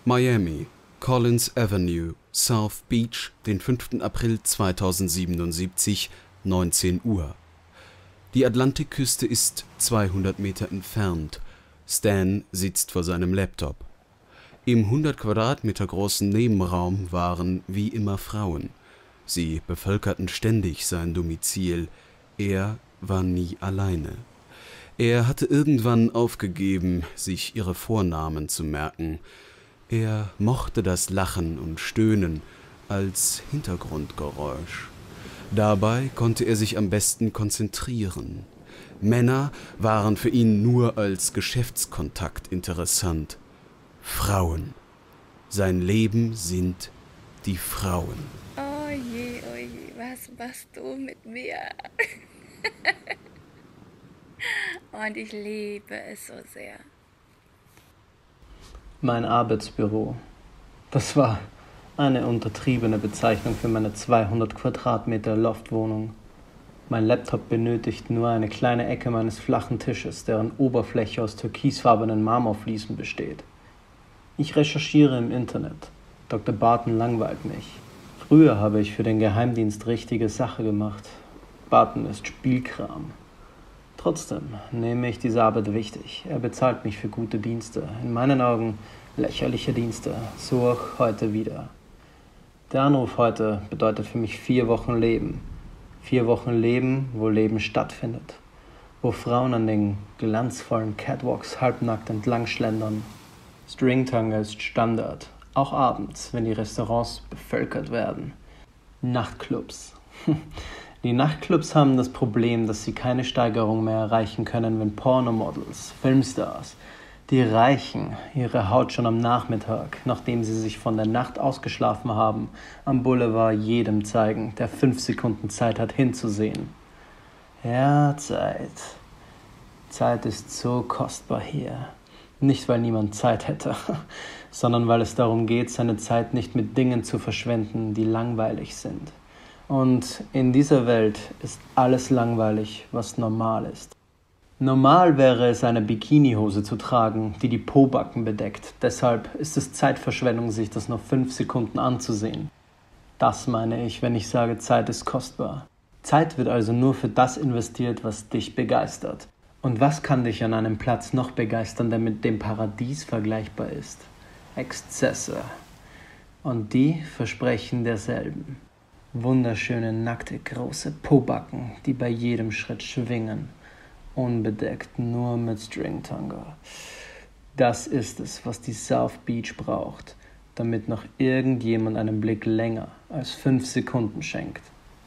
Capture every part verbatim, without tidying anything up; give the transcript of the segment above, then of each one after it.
Miami, Collins Avenue, South Beach, den fünften April zweitausendsiebenundsiebzig, neunzehn Uhr. Die Atlantikküste ist zweihundert Meter entfernt. Stan sitzt vor seinem Laptop. Im hundert Quadratmeter großen Nebenraum waren wie immer Frauen. Sie bevölkerten ständig sein Domizil. Er war nie alleine. Er hatte irgendwann aufgegeben, sich ihre Vornamen zu merken. Er mochte das Lachen und Stöhnen als Hintergrundgeräusch. Dabei konnte er sich am besten konzentrieren. Männer waren für ihn nur als Geschäftskontakt interessant. Frauen. Sein Leben sind die Frauen. Oh je, oh je, was machst du mit mir? Und ich liebe es so sehr. Mein Arbeitsbüro. Das war eine untertriebene Bezeichnung für meine zweihundert Quadratmeter Loftwohnung. Mein Laptop benötigt nur eine kleine Ecke meines flachen Tisches, deren Oberfläche aus türkisfarbenen Marmorfliesen besteht. Ich recherchiere im Internet. Doktor Barton langweilt mich. Früher habe ich für den Geheimdienst richtige Sache gemacht. Barton ist Spielkram. Trotzdem nehme ich diese Arbeit wichtig. Er bezahlt mich für gute Dienste. In meinen Augen lächerliche Dienste. So auch heute wieder. Der Anruf heute bedeutet für mich vier Wochen Leben. Vier Wochen Leben, wo Leben stattfindet. Wo Frauen an den glanzvollen Catwalks halbnackt entlang schlendern. Stringtanga ist Standard. Auch abends, wenn die Restaurants bevölkert werden. Nachtclubs. Die Nachtclubs haben das Problem, dass sie keine Steigerung mehr erreichen können, wenn Pornomodels, Filmstars, die Reichen, ihre Haut schon am Nachmittag, nachdem sie sich von der Nacht ausgeschlafen haben, am Boulevard jedem zeigen, der fünf Sekunden Zeit hat hinzusehen. Ja, Zeit. Zeit ist so kostbar hier. Nicht, weil niemand Zeit hätte, sondern weil es darum geht, seine Zeit nicht mit Dingen zu verschwenden, die langweilig sind. Und in dieser Welt ist alles langweilig, was normal ist. Normal wäre es, eine Bikinihose zu tragen, die die Pobacken bedeckt. Deshalb ist es Zeitverschwendung, sich das nur fünf Sekunden anzusehen. Das meine ich, wenn ich sage, Zeit ist kostbar. Zeit wird also nur für das investiert, was dich begeistert. Und was kann dich an einem Platz noch begeistern, der mit dem Paradies vergleichbar ist? Exzesse. Und die versprechen derselben. Wunderschöne, nackte, große Pobacken, die bei jedem Schritt schwingen. Unbedeckt, nur mit Stringtanga. Das ist es, was die South Beach braucht, damit noch irgendjemand einen Blick länger als fünf Sekunden schenkt.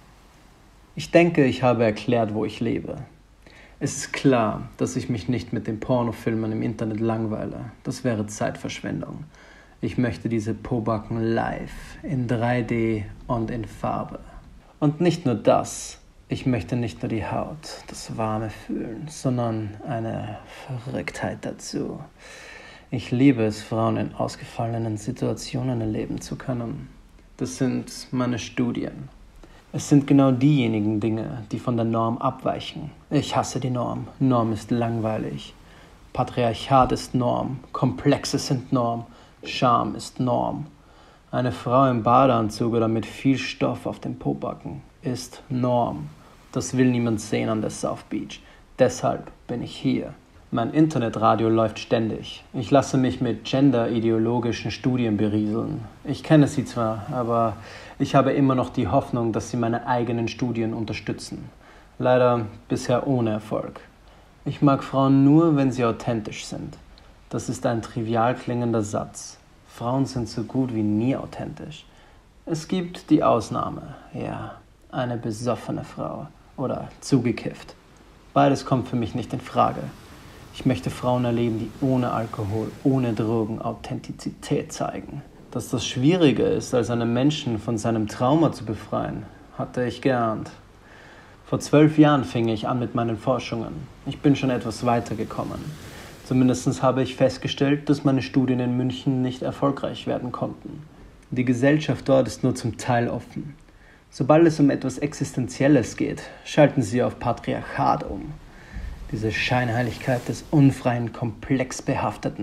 Ich denke, ich habe erklärt, wo ich lebe. Es ist klar, dass ich mich nicht mit den Pornofilmen im Internet langweile. Das wäre Zeitverschwendung. Ich möchte diese Pobacken live, in drei D und in Farbe. Und nicht nur das. Ich möchte nicht nur die Haut, das Warme fühlen, sondern eine Verrücktheit dazu. Ich liebe es, Frauen in ausgefallenen Situationen erleben zu können. Das sind meine Studien. Es sind genau diejenigen Dinge, die von der Norm abweichen. Ich hasse die Norm. Norm ist langweilig. Patriarchat ist Norm. Komplexe sind Norm. Scham ist Norm. Eine Frau im Badeanzug oder mit viel Stoff auf dem Pobacken ist Norm. Das will niemand sehen an der South Beach. Deshalb bin ich hier. Mein Internetradio läuft ständig. Ich lasse mich mit genderideologischen Studien berieseln. Ich kenne sie zwar, aber ich habe immer noch die Hoffnung, dass sie meine eigenen Studien unterstützen. Leider bisher ohne Erfolg. Ich mag Frauen nur, wenn sie authentisch sind. Das ist ein trivial klingender Satz. Frauen sind so gut wie nie authentisch. Es gibt die Ausnahme, ja, eine besoffene Frau oder zugekifft. Beides kommt für mich nicht in Frage. Ich möchte Frauen erleben, die ohne Alkohol, ohne Drogen Authentizität zeigen. Dass das schwieriger ist, als einen Menschen von seinem Trauma zu befreien, hatte ich geahnt. Vor zwölf Jahren fing ich an mit meinen Forschungen. Ich bin schon etwas weitergekommen. Zumindest habe ich festgestellt, dass meine Studien in München nicht erfolgreich werden konnten. Die Gesellschaft dort ist nur zum Teil offen. Sobald es um etwas Existenzielles geht, schalten sie auf Patriarchat um. Diese Scheinheiligkeit des unfreien, komplexbehafteten.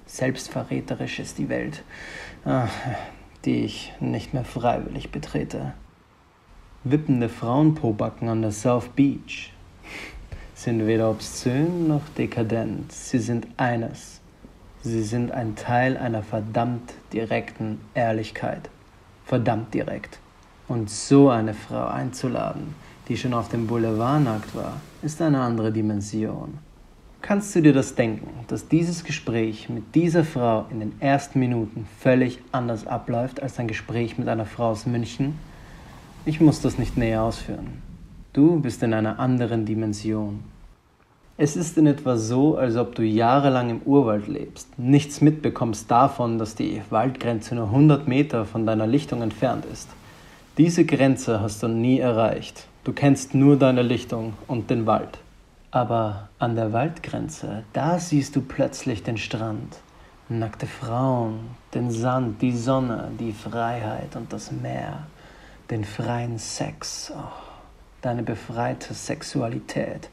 Selbstverräterisch ist die Welt, ah, die ich nicht mehr freiwillig betrete. Wippende Frauenpobacken an der South Beach sind weder obszön noch dekadent. Sie sind eines. Sie sind ein Teil einer verdammt direkten Ehrlichkeit. Verdammt direkt. Und so eine Frau einzuladen, die schon auf dem Boulevard nackt war, ist eine andere Dimension. Kannst du dir das denken, dass dieses Gespräch mit dieser Frau in den ersten Minuten völlig anders abläuft als ein Gespräch mit einer Frau aus München? Ich muss das nicht näher ausführen. Du bist in einer anderen Dimension. Es ist in etwa so, als ob du jahrelang im Urwald lebst, nichts mitbekommst davon, dass die Waldgrenze nur hundert Meter von deiner Lichtung entfernt ist. Diese Grenze hast du nie erreicht. Du kennst nur deine Lichtung und den Wald. Aber an der Waldgrenze, da siehst du plötzlich den Strand, nackte Frauen, den Sand, die Sonne, die Freiheit und das Meer, den freien Sex, oh, deine befreite Sexualität.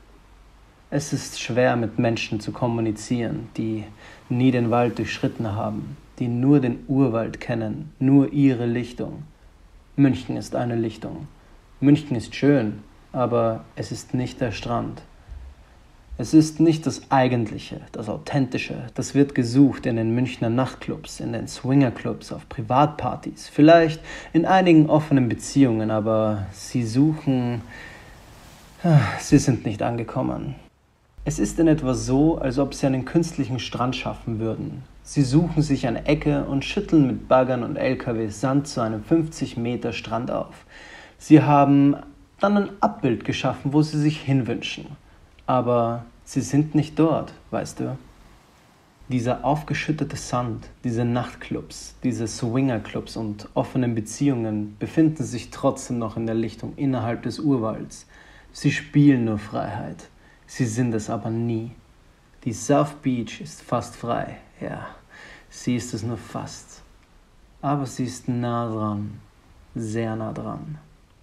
Es ist schwer, mit Menschen zu kommunizieren, die nie den Wald durchschritten haben, die nur den Urwald kennen, nur ihre Lichtung. München ist eine Lichtung. München ist schön, aber es ist nicht der Strand. Es ist nicht das Eigentliche, das Authentische. Das wird gesucht in den Münchner Nachtclubs, in den Swingerclubs, auf Privatpartys, vielleicht in einigen offenen Beziehungen, aber sie suchen, sie sind nicht angekommen. Es ist in etwa so, als ob sie einen künstlichen Strand schaffen würden. Sie suchen sich eine Ecke und schütteln mit Baggern und L K W Sand zu einem fünfzig Meter Strand auf. Sie haben dann ein Abbild geschaffen, wo sie sich hinwünschen. Aber sie sind nicht dort, weißt du. Dieser aufgeschüttete Sand, diese Nachtclubs, diese Swingerclubs und offenen Beziehungen befinden sich trotzdem noch in der Lichtung innerhalb des Urwalds. Sie spielen nur Freiheit. Sie sind es aber nie. Die South Beach ist fast frei, ja, sie ist es nur fast. Aber sie ist nah dran, sehr nah dran.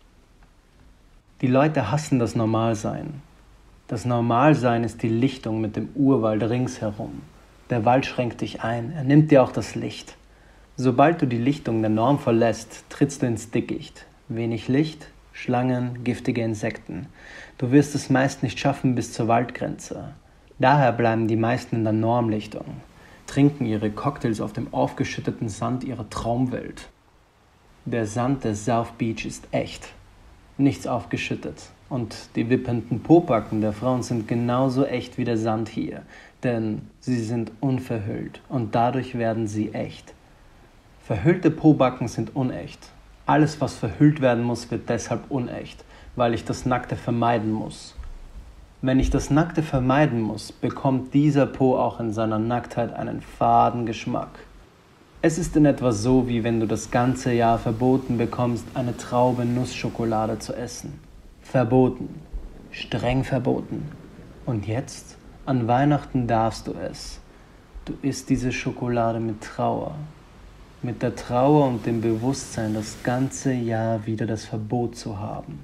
Die Leute hassen das Normalsein. Das Normalsein ist die Lichtung mit dem Urwald ringsherum. Der Wald schränkt dich ein, er nimmt dir auch das Licht. Sobald du die Lichtung der Norm verlässt, trittst du ins Dickicht. Wenig Licht, Schlangen, giftige Insekten. Du wirst es meist nicht schaffen bis zur Waldgrenze. Daher bleiben die meisten in der Normlichtung, trinken ihre Cocktails auf dem aufgeschütteten Sand ihrer Traumwelt. Der Sand der South Beach ist echt, nichts aufgeschüttet. Und die wippenden Pobacken der Frauen sind genauso echt wie der Sand hier, denn sie sind unverhüllt und dadurch werden sie echt. Verhüllte Pobacken sind unecht. Alles, was verhüllt werden muss, wird deshalb unecht, weil ich das Nackte vermeiden muss. Wenn ich das Nackte vermeiden muss, bekommt dieser Po auch in seiner Nacktheit einen faden Geschmack. Es ist in etwa so, wie wenn du das ganze Jahr verboten bekommst, eine Traube Nussschokolade zu essen. Verboten. Streng verboten. Und jetzt, an Weihnachten darfst du es. Du isst diese Schokolade mit Trauer. Mit der Trauer und dem Bewusstsein, das ganze Jahr wieder das Verbot zu haben.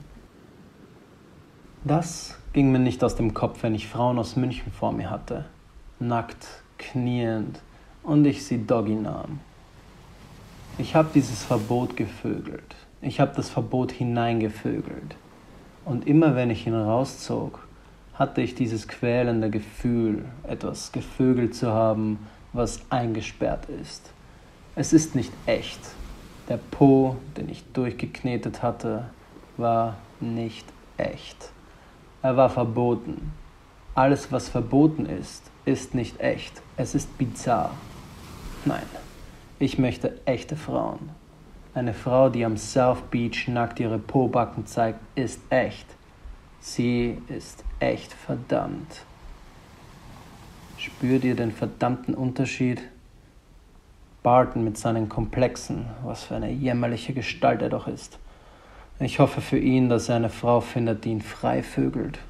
Das ging mir nicht aus dem Kopf, wenn ich Frauen aus München vor mir hatte. Nackt, kniend und ich sie Doggy nahm. Ich habe dieses Verbot gevögelt. Ich habe das Verbot hineingevögelt. Und immer wenn ich ihn rauszog, hatte ich dieses quälende Gefühl, etwas gevögelt zu haben, was eingesperrt ist. Es ist nicht echt. Der Po, den ich durchgeknetet hatte, war nicht echt. Er war verboten. Alles, was verboten ist, ist nicht echt. Es ist bizarr. Nein, ich möchte echte Frauen. Eine Frau, die am South Beach nackt ihre Pobacken zeigt, ist echt. Sie ist echt verdammt. Spürt ihr den verdammten Unterschied? Barton mit seinen Komplexen, was für eine jämmerliche Gestalt er doch ist. Ich hoffe für ihn, dass er eine Frau findet, die ihn frei vögelt.